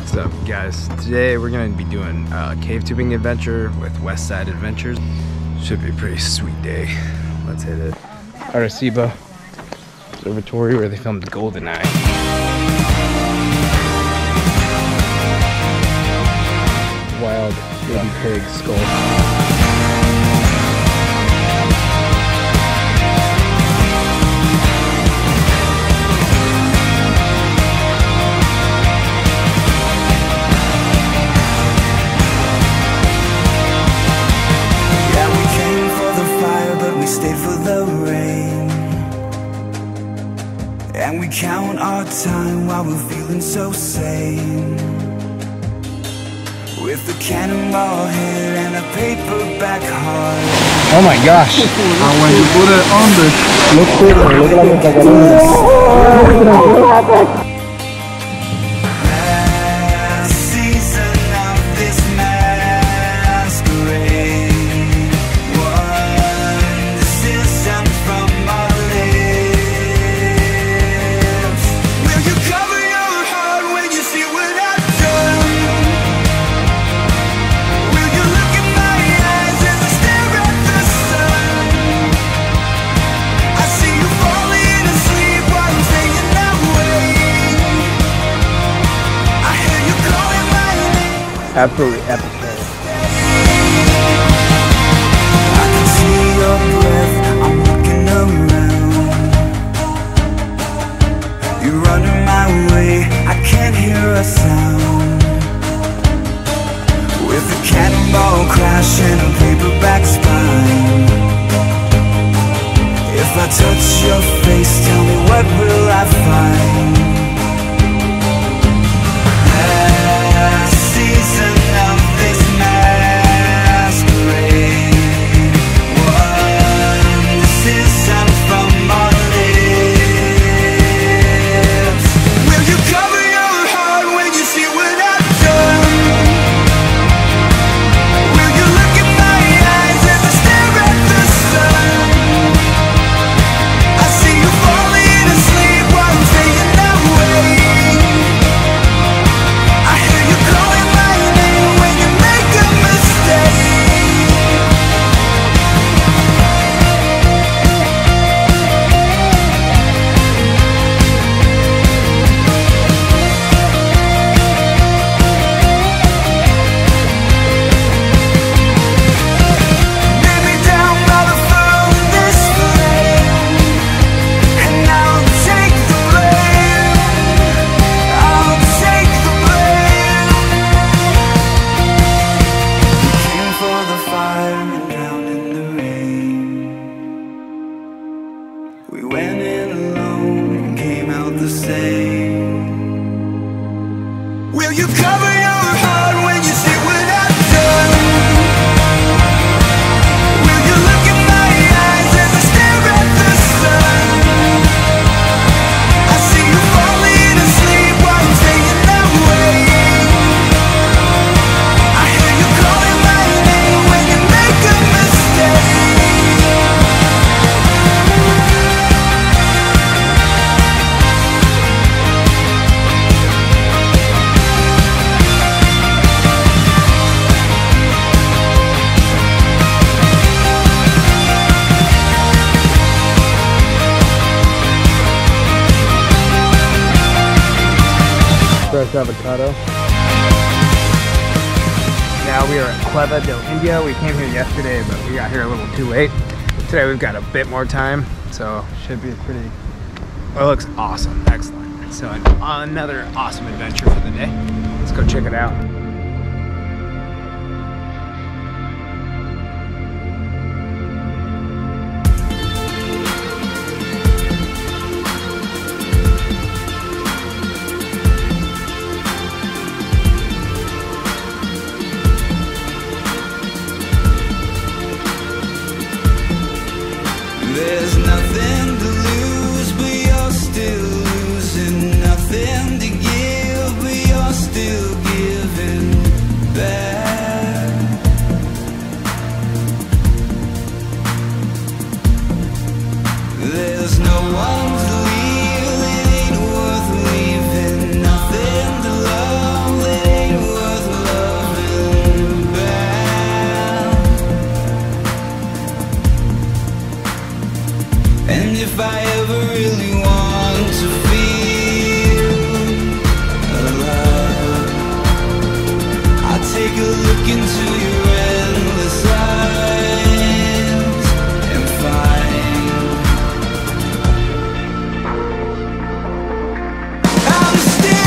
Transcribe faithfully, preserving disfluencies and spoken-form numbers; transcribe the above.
What's up, guys? Today we're gonna be doing a cave tubing adventure with Westside Adventures. Should be a pretty sweet day. Let's hit it. Arecibo Observatory, where they filmed GoldenEye. Wild baby pig skull. Stayed for the rain, and we count our time while we're feeling so sane. With a cannonball head and a paperback heart. Oh my gosh! And when you put it on the look at look at la last season of this masquerade. Absolutely epic. I can see your breath, I'm looking around. You're running my way, I can't hear a sound. With a cannonball crash and a paperback spine. If I touch your face, tell me what will I find? Season of this masquerade. One decision from our lips. Will you cover your heart when you see what I've done? Will you look in my eyes as I stare at the sun? I see you falling asleep while I'm staying awake. I hear you calling my name when you make a mistake. Lay me down by the furthest flame, and I'll take the blame. I'll take the blame. We came for the fire and drowned in the rain. We went in alone and came out the same. Will you cover your heart when you see what I've done? Will you look in my eyes as I stare at the sun? I see you falling asleep while I'm staying awake. I hear you calling my name when you make a mistake. Fresh avocado. Now we are at Cueva del Indio. We came here yesterday, but we got here a little too late. Today we've got a bit more time, so should be pretty. Well, it looks awesome, excellent. So another awesome adventure for the day. Let's go check it out. There's nothing to lose, but you're still losing. Nothing to give, but you're still giving. I'm still